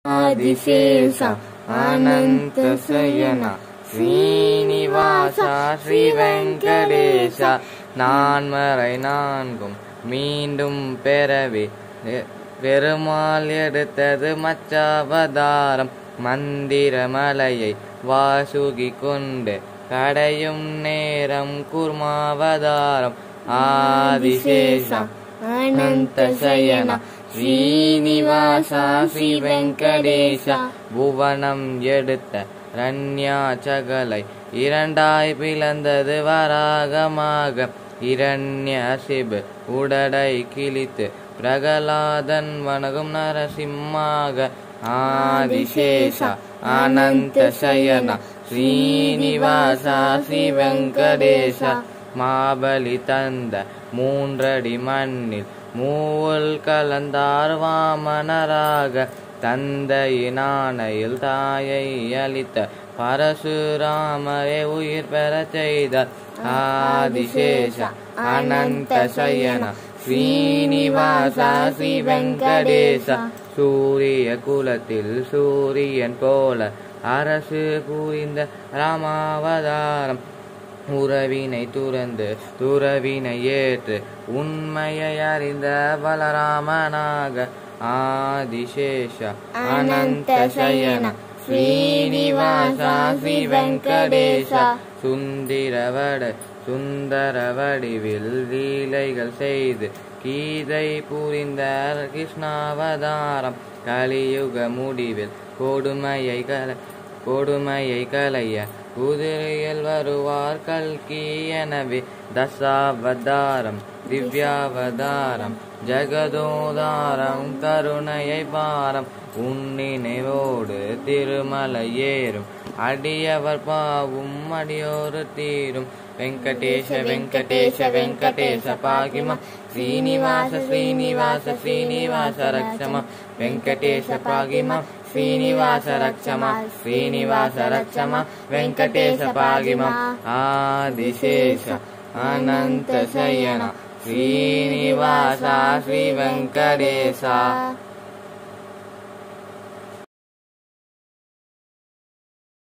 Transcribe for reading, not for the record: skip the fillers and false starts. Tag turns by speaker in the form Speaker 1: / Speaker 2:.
Speaker 1: ஆதிசேஷ அனந்தசயன ஸ்ரீனிவாச ஸ்ரீ வெங்கடேச நான்மறை நான்கும் மீண்டும் பெறவே பெருமாள் எடுத்தது மச்சாவதாரம். மந்திர மலையை வாசுகி கொண்டு கடையும் நேரம் கூர்மாவதாரம். ஆதிசேஷ அனந்தசயன ஸ்ரீனிவாச ஸ்ரீ வெங்கடேச புவனம் எடுத்த ரண்யாச்சகலை இரண்டாய் பிளந்தது வராகமாக. இரண்யசிபு உடடை கிழித்து பிரகலாதன் வணங்கும் நரசிம்மாக. ஆதிசேஷ அனந்தசயன ஸ்ரீனிவாச ஸ்ரீ வெங்கடேச மாபலி தந்த மூன்றடி மண்ணில் மூவல் கலந்தார் வாமனராக. தந்தையின் ஆணையில் தாயை அளித்த பரசுராமரை உயிர் பெற செய்தார். ஆதிசேஷ அனந்தசயன ஸ்ரீனிவாச ஸ்ரீ வெங்கடேச சூரிய குலத்தில் சூரியன் போல அரசு புரிந்த ராமாவதாரம். உறவினை துறந்து துறவினை ஏற்று உண்மையை அறிந்த பலராமனாக. ஆதிசேஷ அனந்தசயன ஸ்ரீனிவாச ஸ்ரீ வெங்கடேச சுந்தர வடிவில் லீலைகள் செய்து கீதை புரிந்த கிருஷ்ணாவதாரம். கலியுக முடிவில் கொடுமையை களைய குதிரையில் வருவார் கல்கி. எனவே தசாவதாரம் திவ்யாவதாரம் ஜெகதோதாரம் கருணையை பாரம். உன்னினைவோடு திருமலை ஏறும் அடியவர் பாவும் அடியோரு தீரும். வெங்கடேஷ வெங்கடேஷ வெங்கடேஷ பாகிமா ஸ்ரீனிவாச ஸ்ரீனிவாச ஸ்ரீனிவாச ரக்ஷமா. வெங்கடேஷ பாகிமா ஸ்ரீனிவாச ரக்ஷமா ஸ்ரீனிவாச ரக்ஷமா வெங்கடேஷ பாகிமா. ஆதிசேஷ அனந்தசயன ஸ்ரீனிவாச ஸ்ரீ வெங்கடேச.